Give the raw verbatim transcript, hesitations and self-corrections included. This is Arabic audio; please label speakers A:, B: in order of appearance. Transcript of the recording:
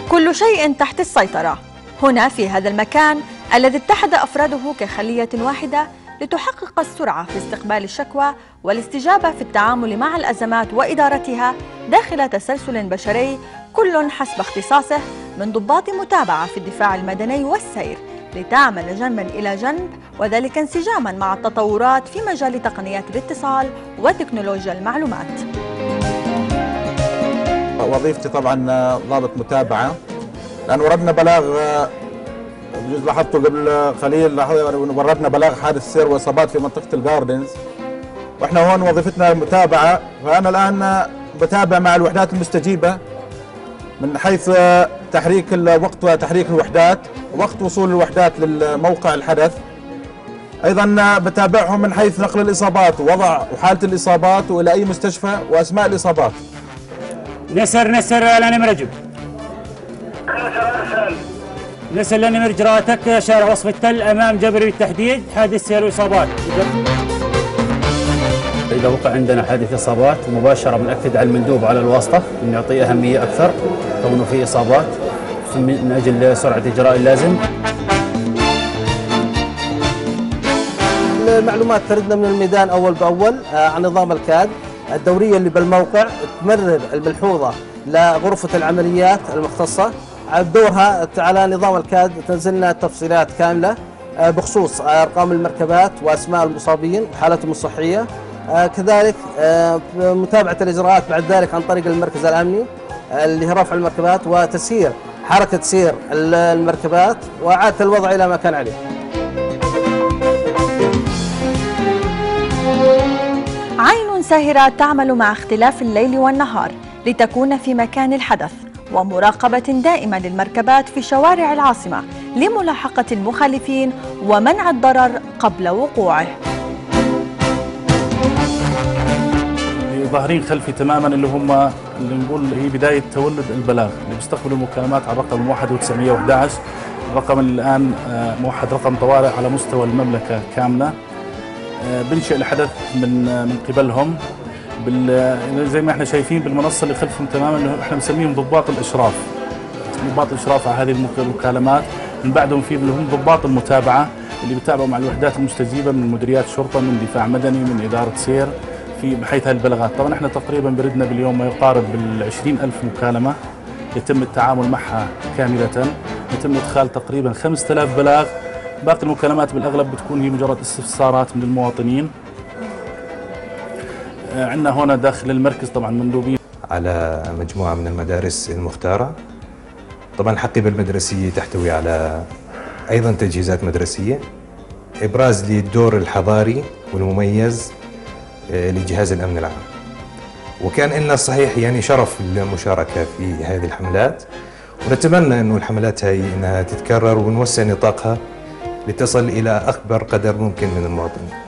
A: كل شيء تحت السيطرة هنا في هذا المكان الذي اتحد أفراده كخلية واحدة لتحقق السرعة في استقبال الشكوى والاستجابة في التعامل مع الأزمات وإدارتها داخل تسلسل بشري كل حسب اختصاصه، من ضباط متابعة في الدفاع المدني والسير لتعمل جنبا إلى جنب، وذلك انسجاما مع التطورات في مجال تقنيات الاتصال وتكنولوجيا المعلومات.
B: وظيفتي طبعا ضابط متابعة، لأن وردنا بلاغ، بجوز لاحظتوا قبل قليل وردنا بلاغ حادث سير وإصابات في منطقة الجاردنز، واحنا هون وظيفتنا متابعة. فأنا الآن بتابع مع الوحدات المستجيبة من حيث تحريك الوقت وتحريك الوحدات، وقت وصول الوحدات للموقع الحدث. أيضا بتابعهم من حيث نقل الإصابات ووضع وحالة الإصابات وإلى أي مستشفى وأسماء الإصابات.
C: نسر نسر لنمر رجب نسر لنمر إجراءاتك شارع وصف التل أمام جبري بالتحديد، حادث سير وإصابات. إذا وقع عندنا حادث إصابات مباشرة بنأكد على المندوب على الواسطة إنه يعطي أهمية أكثر كونه في إصابات من أجل سرعة إجراء اللازم.
D: المعلومات تردنا من الميدان أول بأول عن نظام الكاد. الدورية اللي بالموقع تمرر الملحوظة لغرفة العمليات المختصة بدورها على نظام الكاد، تنزلنا تفصيلات كاملة بخصوص أرقام المركبات وأسماء المصابين وحالتهم الصحية، كذلك متابعة الإجراءات بعد ذلك عن طريق المركز الأمني اللي هي رفع المركبات وتسيير حركة سير المركبات وإعادة الوضع إلى ما كان عليه.
A: عين ساهرة تعمل مع اختلاف الليل والنهار لتكون في مكان الحدث، ومراقبة دائمة للمركبات في شوارع العاصمة لملاحقة المخالفين ومنع الضرر قبل وقوعه.
E: ظاهرين خلفي تماما اللي هم اللي نقول هي بداية تولد البلاغ اللي بيستقبلوا المكالمات على الرقم الموحد وتسعمئة وأحد عشر، الرقم اللي الآن موحد رقم طوارئ على مستوى المملكة كاملة. بنشئ الحدث من من قبلهم زي ما احنا شايفين بالمنصه اللي خلفهم تماما، اللي احنا بنسميهم ضباط الاشراف. ضباط الاشراف على هذه المكالمات، من بعدهم في اللي هم ضباط المتابعه اللي بيتابعوا مع الوحدات المستجيبه من مديريات شرطه، من دفاع مدني، من اداره سير في بحيث هذه البلاغات. طبعا احنا تقريبا بردنا باليوم ما يقارب بالعشرين ألف مكالمه يتم التعامل معها كامله، يتم ادخال تقريبا خمسة آلاف بلاغ. باقي المكالمات بالاغلب بتكون هي مجرد استفسارات من المواطنين. عندنا هنا داخل المركز طبعا مندوبين
F: على مجموعه من المدارس المختاره. طبعا الحقيبه المدرسيه تحتوي على ايضا تجهيزات مدرسيه، ابراز للدور الحضاري والمميز لجهاز الامن العام. وكان لنا صحيح يعني شرف المشاركه في هذه الحملات، ونتمنى انه الحملات هي انها تتكرر ونوسع نطاقها لتصل إلى أكبر قدر ممكن من المواطنين.